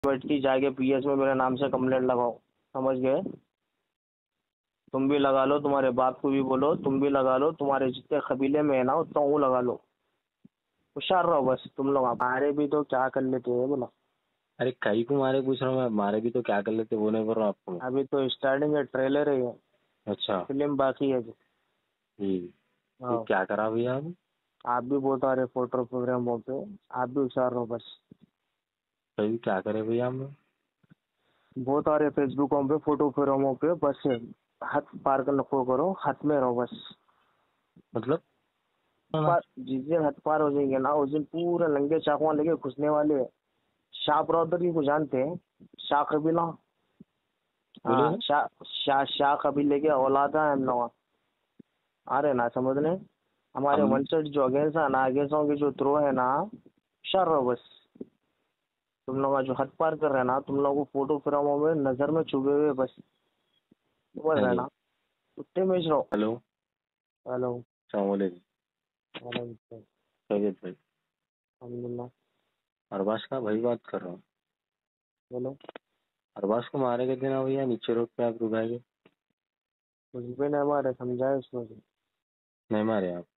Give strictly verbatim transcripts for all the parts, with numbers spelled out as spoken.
बैठती जाके पीएस में मेरे नाम से कंप्लेंट लगाओ। समझ गए? तुम भी लगा लो, तुम्हारे बाप को भी बोलो, तुम भी लगा लो, तुम्हारे जितने कबीले में है ना उतना वो लगा लो। होशियार रहो बस तुम लोग। हमारे भी तो क्या कर लेते हैं बोला। अरे कई को मारे पूछ रहा हूँ मैं, मारे भी तो क्या कर लेते वो नहीं बोल रहा हूँ आपको। अभी तो स्टार्टिंग है, ट्रेलर है ये, अच्छा फिल्म बाकी है जी। जी। ये हाँ, क्या करा भैया आप? आप भी बहुत आ रहे फोटो प्रोग्रामों पे, आप भी होशियार रहो बस। कभी क्या करे भैया हमने? बहुत आ रहे फेसबुकों पे, फोटो प्रोग्रामों पे, बस हद पार कर नको करो, हद में रहो बस। मतलब पार जिस दिन हद पार हो जाएंगे ना उस दिन पूरे लंगे चाकुआ लेके घुसने वाले हैं। शाह ब्रदरी को जानते हैं? शाह कबीला। बोलिए हाँ, ना। शाह शाह शाह कबीले के औलाद हैं हम लोग। आ रहे ना समझने? हमारे हम वंशज जो अगेंसा ना, अगेंसों के जो थ्रो है ना, शर रहो बस। तुम लोग जो हद पार कर रहे हैं ना, तुम लोगों को फोटो फ्रेमों में नजर में छुपे हुए बस। समझ रहे हैं हेलो ना? उतने में रहो। हेलो। हेलो। सलामवालेकुम। वालेकुम। खैरियत भाई? अल्हम्दुलिल्लाह। अरबाज का भाई बात कर रहा हूँ। बोलो। अरबाज को मारे गए थे ना भैया, नीचे रोड पे आप रुकाए गए। कुछ भी नहीं मारे, समझाए उसको। नहीं मारे आप?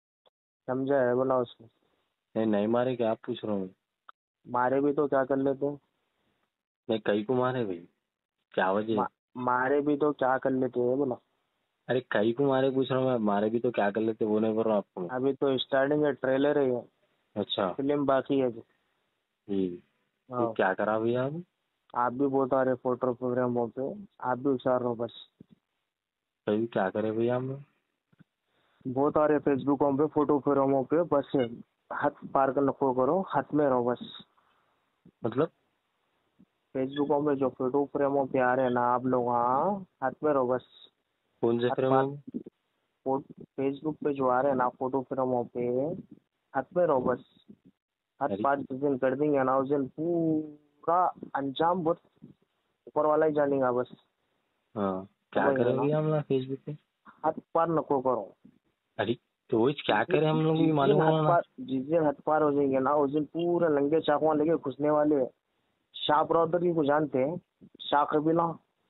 समझाए बोला उसको। नहीं नहीं मारे क्या, आप पूछ रहा हूँ। मारे भी तो क्या कर लेते? नहीं कई को मारे भाई, क्या वजह है? मा, मारे भी तो क्या कर लेते है बोला। अरे कई को मारे पूछ रहा हूँ मैं, मारे भी तो क्या कर लेते वो नहीं बोल रहा हूँ आपको। अभी तो स्टार्टिंग है, ट्रेलर है ये, अच्छा फिल्म बाकी है जी। जी। ये हाँ, क्या करा भैया आप? आप भी बहुत आ रहे फोटो प्रोग्रामों पे, आप भी होशियार रहो बस। कभी क्या करे भैया हमने? बहुत आ रहे फेसबुकों पे, फोटो प्रोग्रामों पे, बस हद पार कर नको करो, हद में रहो बस। मतलब फेसबुकों में जो फोटो फ्रेमों पे आ रहे हैं ना आप लोग, हाँ हद में रहो बस। कौन से हद फ्रेम पार। में? फेसबुक पे जो आ रहे हैं ना फोटो फ्रेमों पे, हद में रहो बस। हद अरे पार जिस दिन कर देंगे ना उस दिन पूरा अंजाम बहुत ऊपर वाला ही जानेगा बस। हाँ, क्या समझ रहे करे ना? भैया हम लोग फेसबुक पे? हद पार नको करो। अरे तो वही जिस क्या दिन करे हम लोग भी जिस दिन मालूम हद होगा ना। पार जिस दिन हद पार हो जाएंगे ना उस दिन पूरे लंगे चाकुआ लेके घुसने वाले हैं। शाह ब्रदरी को जानते हैं? शाह कबीला।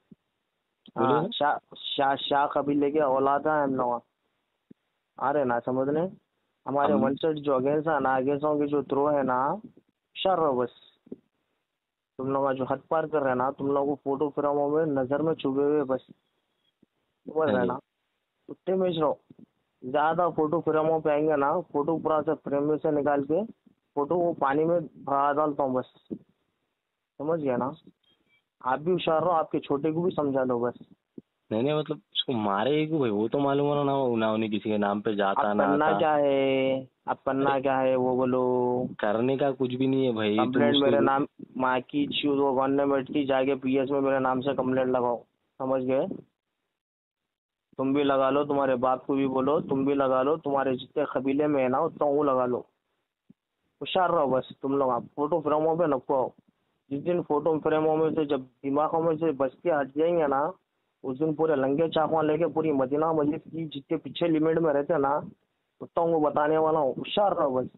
बोलिए हाँ, ना। शाह शाह शाह कबीले के औलाद हैं हम लोग। आ रहे ना समझने? हमारे हम वंशज जो अगेंसा ना, अगेंसों के जो थ्रो है ना, शर रहो बस। तुम लोग जो हद पार कर रहे हैं ना, तुम लोगों को फोटो फ्रेमों में नजर में छुपे हुए बस। समझ हाँ रहे जी। ना? उतने में रहो। ज्यादा फोटो फ्रेमों पे आएंगे ना, फोटो पूरा से फ्रेम में से निकाल के फोटो वो पानी में भरा डालता हूँ बस। समझ गया ना? आप भी होशियार रहो, आपके छोटे को भी समझा दो बस। नहीं नहीं मतलब उसको मारे क्यों भाई, वो तो मालूम होना ना, ना उन्हें किसी के नाम पे आप जाता ना करना आता। क्या है? आप अरे करना क्या है वो बोलो। करने का कुछ भी नहीं है भाई, तुम कंप्लेंट उसको। मेरे नाम, माँ की चूत वो बनने बैठती जाके पीएस में मेरे नाम से कंप्लेंट लगाओ। समझ गए? तुम भी लगा लो, तुम्हारे बाप को भी बोलो, तुम भी लगा लो, तुम्हारे जितने कबीले में है ना उतना वो लगा लो। होशियार रहो बस तुम लोग। आप फोटो फ्रेमों पे नको आओ। जिस दिन फोटो फ्रेमों में से जब दिमागों में से बचते हट जाएंगे ना उस दिन पूरे लंगे चाकुआ लेके पूरी मदीना मस्जिद की जितने पीछे लिमिट में रहते हैं ना उतना उनको बताने वाला हूँ। होशियार रहो बस।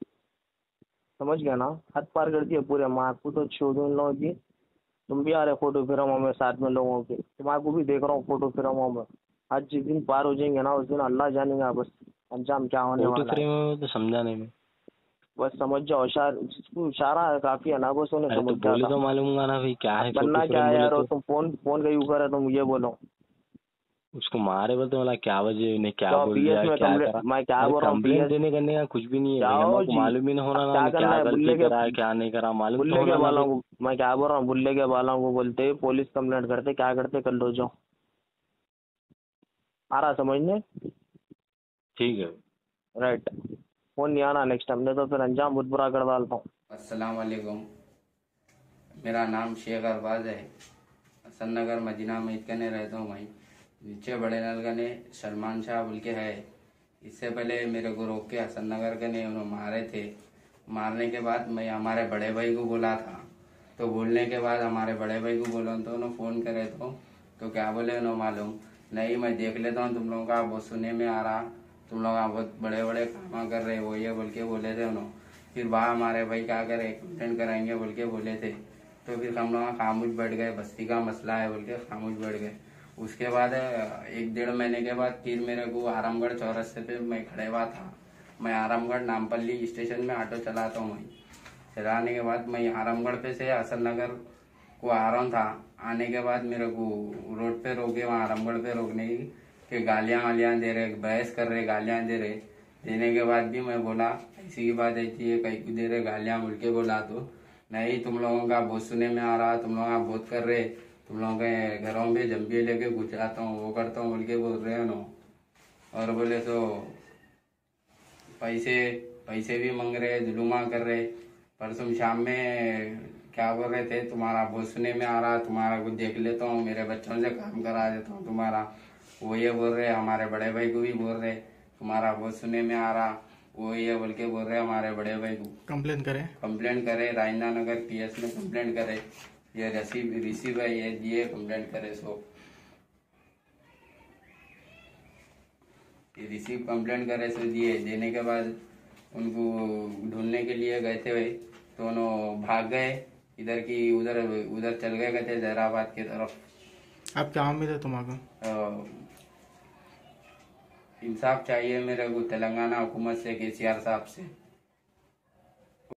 समझ गया ना? हद पार कर दिए पूरे माँ को तो छोड़ उन लोगों की। तुम भी आ रहे फोटो फिल्मों में साथ में लोगों के, तुम्हारे को भी देख रहा हूँ फोटो फिल्मों में। आज जिस दिन पार हो जाएंगे ना उस दिन अल्लाह जानेगा बस अंजाम क्या होने फोटो वाला है। फ्रेम में तो समझा नहीं मैं। बस समझ जाओ, इशार जिसको इशारा है काफी है ना, बस उन्हें अरे तो समझ बोले जाता। तो मालूम होगा ना भाई, क्या है अब फोटो बनना क्या फ्रेम है बोले यार, वो तो। तुम फोन फोन का यूज कर है, तुम ये बोलो। उसको मारे बोलते तो मतलब क्या वजह ने क्या तो बोल पीएस दिया में क्या कंप्लेंट, करा। मैं क्या अरे बोल रहा हूँ, कंप्लेंट पीएस देने करने का कुछ भी नहीं है भाई, जाओ हमारे को जी। मालूम ही नहीं अब होना ना क्या उन्हें करना क्या है, बुल्ले गलती के करा है क्या नहीं करा, मालूम तो बुल्ले के होना ना बालों फिर। को मैं क्या बोल रहा हूँ, बुल्ले के बालों को बोलते पुलिस कंप्लेंट करते, क्या करते कर लो जो। आ रहा समझने? ठीक है। राइट। फोन नहीं आना नेक्स्ट टाइम, नहीं तो फिर अंजाम बहुत बुरा कर डालता हूँ। अस्सलाम वालेकुम। मेरा नाम शेख अरबाज है। हसन नगर मदीना में इतने रहता हूँ भाई। नीचे बड़े नल गने सलमान शाह बोल के है। इससे पहले मेरे को रोक के हसन नगर गने उन्होंने मारे थे। मारने के बाद मैं हमारे बड़े भाई को बोला था, तो बोलने के बाद हमारे बड़े भाई को बोला तो उन्होंने फ़ोन करे तो तो क्या बोले उन्होंने मालूम नहीं, मैं देख लेता हूँ तुम लोगों का बहुत सुनने में आ रहा, तुम लोग बहुत बड़े बड़े काम कर रहे वो ये बोल के बोले थे उन्होंने। फिर वहाँ हमारे भाई क्या करे कंप्लेंट कराएंगे बोल के बोले थे, तो फिर हम लोग खामोश बैठ गए, बस्ती का मसला है बोल के खामोश बैठ गए। उसके बाद एक डेढ़ महीने के बाद फिर मेरे को आरामगढ़ चौरस्ते पे मैं खड़े हुआ था। मैं आरामगढ़ नामपल्ली स्टेशन में ऑटो चलाता हूँ। मैं चलाने के बाद मैं आरामगढ़ पे से हसन नगर को आ रहा था। आने के बाद मेरे को रोड पे रोके, वहाँ आरामगढ़ पे रोकने की कि गालियाँ वालियाँ दे रहे, बहस कर रहे, गालियाँ दे रहे। देने के बाद भी मैं बोला ऐसी की बात ऐसी है, कहीं को दे रहे गालियाँ बोल के बोला तो नहीं, तुम लोगों का बहुत सुनने में आ रहा, तुम लोग बहुत कर रहे, तुम लोगों के घरों में जम्बिए लेके घुस जाता हूँ, वो करता हूँ बोल के बोल रहे हैं नो। और बोले तो पैसे पैसे भी मांग रहे, जुलूमा कर रहे। परसों शाम में क्या बोल रहे थे, तुम्हारा बहुत सुनने में आ रहा, तुम्हारा कुछ देख लेता हूँ, मेरे बच्चों से काम करा देता हूँ तुम्हारा। वो ये बोल रहे, हमारे बड़े भाई को भी बोल रहे तुम्हारा बहुत सुनने में आ रहा, वो ये बोल के बोल रहे हमारे बड़े भाई को कंप्लेन करें कंप्लेंट करे, राजेंद्र नगर पीएस में कंप्लेंट करे, ये रिसीव रिसीव है ये दिए कंप्लेंट करे। सो ये रिसीव कंप्लेंट करे सो दिए। देने के बाद उनको ढूंढने के लिए गए थे भाई, तो उन्होंने भाग गए इधर की उधर उधर चल गए थे जहराबाद की तरफ। आप क्या उम्मीद है तुम्हारा? इंसाफ चाहिए मेरे को तेलंगाना हुकूमत से, केसीआर साहब से।